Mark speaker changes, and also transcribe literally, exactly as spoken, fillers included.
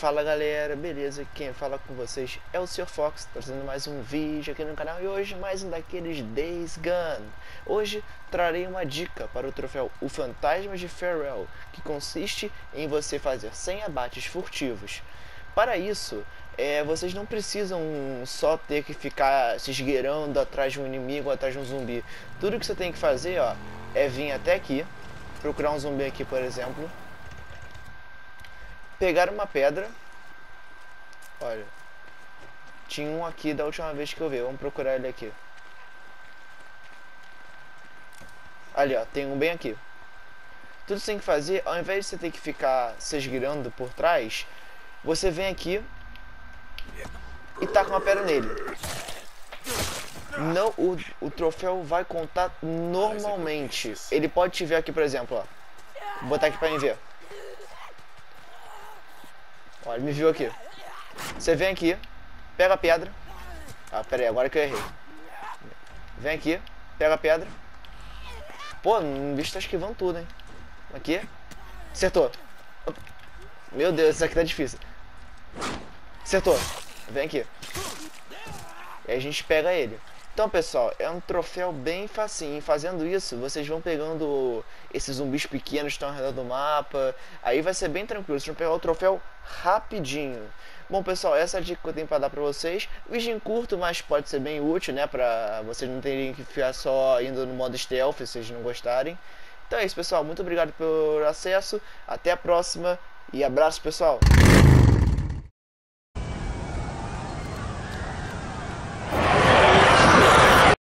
Speaker 1: Fala galera, beleza? Quem fala com vocês é o senhor Fox, trazendo mais um vídeo aqui no canal. E hoje mais um daqueles Days Gone. Hoje trarei uma dica para o troféu O Fantasma de Farewell, que consiste em você fazer cem abates furtivos. Para isso, é, vocês não precisam só ter que ficar se esgueirando atrás de um inimigo, atrás de um zumbi. Tudo que você tem que fazer, ó, é vir até aqui, procurar um zumbi aqui, por exemplo, pegar uma pedra. Olha, tinha um aqui da última vez que eu vi. Vamos procurar ele aqui. Ali, ó, tem um bem aqui. Tudo que você tem que fazer, ao invés de você ter que ficar se esgueirando por trás, você vem aqui e taca uma pedra nele. Não, o, o troféu vai contar normalmente. Ele pode te ver aqui, por exemplo, ó. Vou botar aqui pra mim ver. Ó, ele me viu aqui. Você vem aqui, pega a pedra. Ah, pera aí, agora que eu errei. Vem aqui, pega a pedra. Pô, o bicho tá esquivando tudo, hein. Aqui. Acertou. Meu Deus, isso aqui tá difícil. Acertou. Vem aqui. E aí a gente pega ele. Então, pessoal, é um troféu bem facinho. Fazendo isso, vocês vão pegando esses zumbis pequenos que estão ao redor do mapa. Aí vai ser bem tranquilo. Vocês vão pegar o troféu rapidinho. Bom, pessoal, essa é a dica que eu tenho para dar para vocês. Vídeo curto, mas pode ser bem útil, né? Pra vocês não terem que ficar só indo no modo stealth, se vocês não gostarem. Então é isso, pessoal. Muito obrigado pelo acesso. Até a próxima. E abraço, pessoal.